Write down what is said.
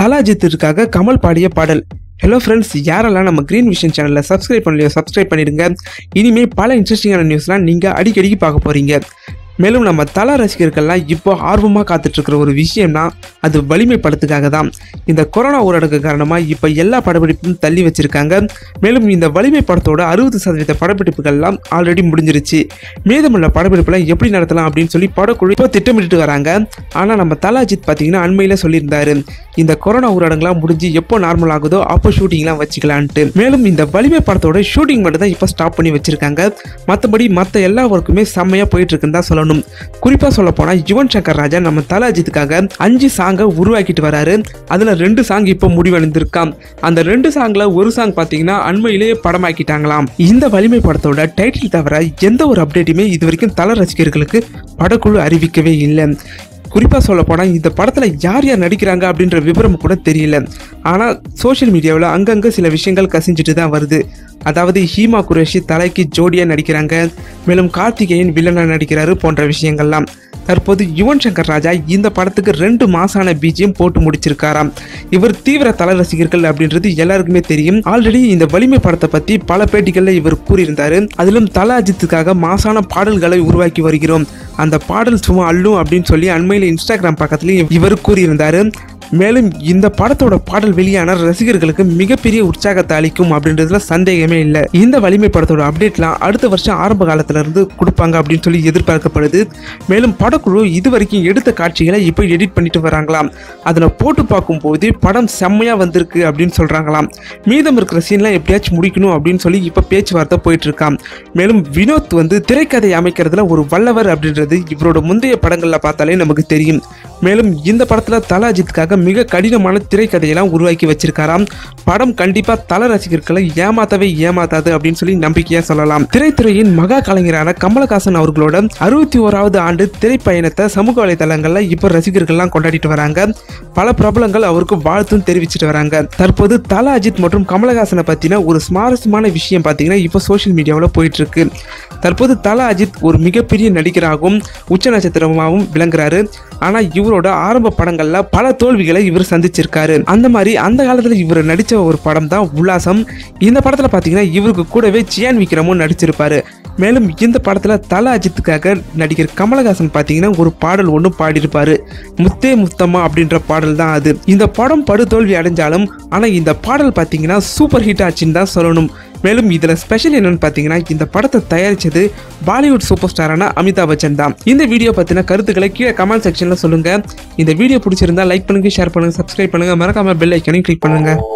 தல அஜித்திற்காக கமல் பாடிய பாடல். ஹலோ ஃப்ரெண்ட்ஸ், யாரெல்லாம் நம்ம கிரீன் விஷன் சேனலில் சப்ஸ்கிரைப் பண்ணலையோ சப்ஸ்கிரைப் பண்ணிடுங்க. இனிமேல் பல இன்ட்ரெஸ்டிங்கான நியூஸ்லாம் நீங்கள் அடிக்கடிக்கு பார்க்க போகிறீங்க. மேலும் நம்ம தல ரசிகர்கள்லாம் இப்போ ஆர்வமாக காத்துட்ருக்கிற ஒரு விஷயம்னா அது வலிமை படத்துக்காக தான். இந்த கொரோனா ஊரடங்கு காரணமாக இப்போ எல்லா படப்பிடிப்பும் தள்ளி வச்சுருக்காங்க. மேலும் இந்த வலிமை படத்தோட 60% படப்பிடிப்புகள்லாம் ஆல்ரெடி முடிஞ்சிருச்சு. மீதமுள்ள படப்பிடிப்புலாம் எப்படி நடத்தலாம் அப்படின்னு சொல்லி படக்குழு இப்போ திட்டமிட்டு வராங்க. ஆனால் நம்ம தல அஜித் பார்த்தீங்கன்னா அண்மையில் சொல்லியிருந்தாரு, இந்த கொரோனா ஊரடங்குலாம் முடிஞ்சு எப்போ நார்மல் ஆகுதோ அப்போ ஷூட்டிங்லாம் வச்சுக்கலான்ட்டு. மேலும் இந்த வலிமை படத்தோட ஷூட்டிங் மட்டும் தான் இப்போ ஸ்டாப் பண்ணி வச்சிருக்காங்க. மற்றபடி மற்ற எல்லா ஒர்க்குமே செம்மையாக போயிட்டு இருக்குன்னு தான் சொல்லணும். குறிப்பா சொல்ல போனா யுவன் சங்கர் ராஜா நம்ம தல அஜித்துக்காக 5 சாங்கை உருவாக்கிட்டு வராரு. அதுல 2 சாங் இப்போ முடிவடைந்திருக்காம். அந்த 2 சாங்ல ஒரு சாங் பாத்தீங்கன்னா அண்மையிலேயே படமாக்கிட்டாங்களாம். இந்த வலிமை படத்தோட டைட்டில் தவிர எந்த ஒரு அப்டேட்டுமே இது வரைக்கும் தல ரசிகர்களுக்கு படக்குழு அறிவிக்கவே இல்லை. குறிப்பாக சொல்ல போனால் இந்த படத்தில் யார் யார் நடிக்கிறாங்க அப்படின்ற விவரம் கூட தெரியல. ஆனால் சோஷியல் மீடியாவில் அங்கங்கே சில விஷயங்கள் கசிஞ்சிட்டு தான் வருது. அதாவது ஹீமா குரேஷி தலைக்கு ஜோடியாக நடிக்கிறாங்க, மேலும் கார்த்திகேயன் வில்லனாக நடிக்கிறாரு போன்ற விஷயங்கள்லாம். தற்போது யுவன் சங்கர் ராஜா இந்த படத்துக்கு 2 மாசான பிஜிஎம் போட்டு முடிச்சிருக்காராம். இவர் தீவிர தல ரசிகர்கள் அப்படின்றது எல்லாருக்குமே தெரியும். ஆல்ரெடி இந்த வலிமை படத்தை பற்றி பல பேட்டிகளில் இவர் கூறியிருந்தாரு. அதிலும் தல அஜித்துக்காக மாசான பாடல்களை உருவாக்கி வருகிறோம், அந்த பாடல் சும்மா அள்ளும் அப்படின்னு சொல்லி அண்மையில் இன்ஸ்டாகிராம் பக்கத்துலேயும் இவர் கூறியிருந்தாரு. மேலும் இந்த படத்தோட பாடல் வெளியான ரசிகர்களுக்கு மிகப்பெரிய உற்சாகத்தை அளிக்கும் அப்படின்றதுல சந்தேகமே இல்லை. இந்த வலிமை படத்தோட அப்டேட்லாம் அடுத்த வருஷம் ஆரம்ப காலத்துல இருந்து கொடுப்பாங்க அப்படின்னு சொல்லி எதிர்பார்க்கப்படுது. மேலும் படக்குழு இது வரைக்கும் எடுத்த காட்சிகளை இப்போ எடிட் பண்ணிட்டு வராங்களாம். அதுல போட்டு பார்க்கும்போது படம் செம்மையா வந்திருக்கு அப்படின்னு சொல்றாங்களாம். மீதம் இருக்கிற சீன்லாம் எப்படியாச்சும் முடிக்கணும் அப்படின்னு சொல்லி இப்போ பேச்சுவார்த்தை போயிட்டு இருக்கான். மேலும் வினோத் திரைக்கதை அமைக்கிறதுல ஒரு வல்லவர் அப்படின்றது இவரோட முந்தைய படங்கள்ல பார்த்தாலே நமக்கு தெரியும். மேலும் இந்த படத்துல தல அஜித்துக்காக மிக கடினமான திரைக்கதையெல்லாம் உருவாக்கி வச்சிருக்காராம். படம் கண்டிப்பா தல ரசிகர்களை ஏமாத்தவே ஏமாத்தாது அப்படின்னு சொல்லி நம்பிக்கையா சொல்லலாம். திரைத்துறையின் மகா கலைஞரான கமலஹாசன் அவர்களோட 61வது ஆண்டு திரைப்பயணத்தை சமூக வலைதளங்கள்ல இப்ப ரசிகர்கள்லாம் கொண்டாடிட்டு வராங்க. பல பிரபலங்கள் அவருக்கு வாழ்த்தும் தெரிவிச்சிட்டு வராங்க. தற்போது தல அஜித் மற்றும் கமலஹாசனை பத்தின ஒரு சுவாரஸ்யமான விஷயம் பாத்தீங்கன்னா இப்ப சோசியல் மீடியாவில் போயிட்டு இருக்கு. தற்போது தல அஜித் ஒரு மிகப்பெரிய நடிகராகவும் உச்ச நட்சத்திரமாகவும் விளங்குறாரு. ஆனா இவரோட ஆரம்ப படங்கள்ல பல தோல்விகளை இவர் சந்திச்சிருக்காரு. அந்த மாதிரி அந்த காலத்துல இவர் நடிச்ச ஒரு படம் தான் உல்லாசம். இந்த படத்துல பாத்தீங்கன்னா இவருக்கு கூடவே சியான் விக்ரமும் நடிச்சிருப்பாரு. மேலும் இந்த படத்துல தல அஜித்துக்காக நடிகர் கமலஹாசன் பாத்தீங்கன்னா ஒரு பாடல் ஒன்று பாடியிருப்பாரு, முத்தே முத்தம்மா அப்படின்ற பாடல் தான் அது. இந்த படம் படு தோல்வி அடைஞ்சாலும் ஆனா இந்த பாடல் பாத்தீங்கன்னா சூப்பர் ஹிட் ஆச்சுன்னு தான் சொல்லணும். மேலும் இதுல ஸ்பெஷல் என்னன்னு பாத்தீங்கன்னா இந்த படத்தை தயாரிச்சது பாலிவுட் சூப்பர் ஸ்டாரான அமிதாப் பச்சன் தான். இந்த வீடியோ பத்தின கருத்துக்களை கீழே கமெண்ட் செக்ஷன்ல சொல்லுங்க. இந்த வீடியோ பிடிச்சிருந்தா லைக் பண்ணுங்க, ஷேர் பண்ணுங்க, சப்ஸ்கிரைப் பண்ணுங்க, மறக்காம பெல் ஐக்கானையும் கிளிக் பண்ணுங்க.